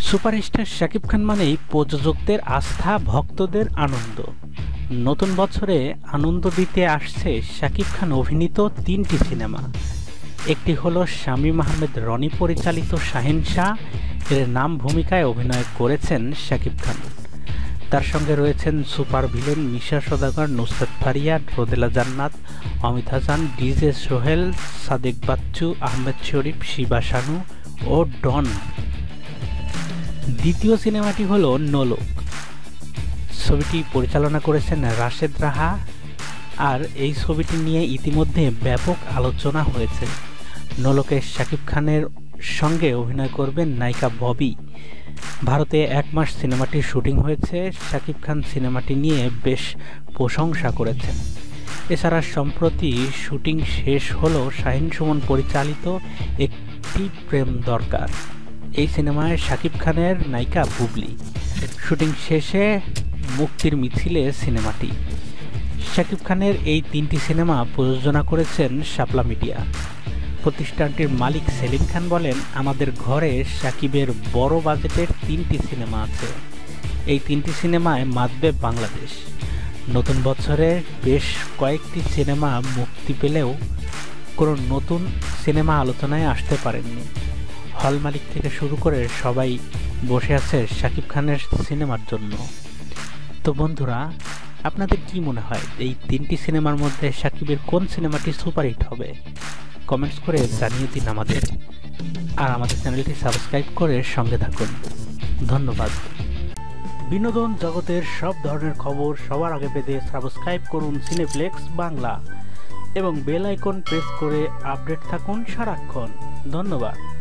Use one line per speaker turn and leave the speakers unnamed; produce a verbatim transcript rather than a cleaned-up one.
Superstar Shakib Khan মানেই প্রযোজকদের আস্থা, ভক্তদের আনন্দ। নতুন বছরে আনন্দ দিতে আসছে শাকিব খান অভিনীত তিনটি সিনেমা। একটি হলো শামীম আহমেদ রনি পরিচালিত শাহেনশাহ, এর নাম ভূমিকায় অভিনয় করেছেন শাকিব খান। তার সঙ্গে রয়েছেন super villain Misha Sawdagar, Nusrat Faria, Rodela Jannat, Amit Hasan, DJ Sohel, Sadek Bachchu, Ahmed Sharif, Shiba Shanu ও ডন। দ্বিতীয় সিনেমাটি হলো নোলক। ছবিটি পরিচালনা করেছেন রাশেদ রাহা। আর এই ছবিটি নিয়ে ইতিমধ্যে ব্যাপক আলোচনা হয়েছে। নোলকে শাকিব খানের সঙ্গে অভিনয় করবেন নায়িকা ববি। ভারতে এক মাস সিনেমাটির শুটিং হয়েছে। শাকিব খান সিনেমাটি নিয়ে বেশ প্রশংসা করেছেন। এছাড়া সম্প্রতি শুটিং শেষ হলো শাহিন সুমন পরিচালিত একটি প্রেম দরকার। এই সিনেমায় শাকিব খানের নায়িকা বুবলি। শুটিং শেষে মুক্তির মিছিলে সিনেমাটি। শাকিব খানের এই তিনটি সিনেমা প্রযোজনা করেছেন শাপলা মিডিয়া। প্রতিষ্ঠানটির মালিক সেলিম খান বলেন, আমাদের ঘরে শাকিবের বড় বাজেটের তিনটি সিনেমা আছে। এই তিনটি সিনেমায় মাতবে বাংলাদেশ। নতুন বছরে বেশ কয়েকটি সিনেমা মুক্তি পেলেও কোনো নতুন সিনেমা আলোচনায় আসতে পারেননি। হল মালিক থেকে শুরু করে সবাই বসে আছে শাকিব খানের সিনেমার জন্য। তো বন্ধুরা, আপনাদের কি মনে হয় এই তিনটি সিনেমার মধ্যে শাকিবের কোন সিনেমাটি সুপারহিট হবে? কমেন্টস করে জানিয়ে দিন আমাদের। আর আমাদের চ্যানেলটি সাবস্ক্রাইব করে সঙ্গে থাকুন। ধন্যবাদ। বিনোদন জগতের সব ধরনের খবর সবার আগে পেতে সাবস্ক্রাইব করুন সিনেপ্লেক্স বাংলা এবং বেল আইকন প্রেস করে আপডেট থাকুন সারাক্ষণ। ধন্যবাদ।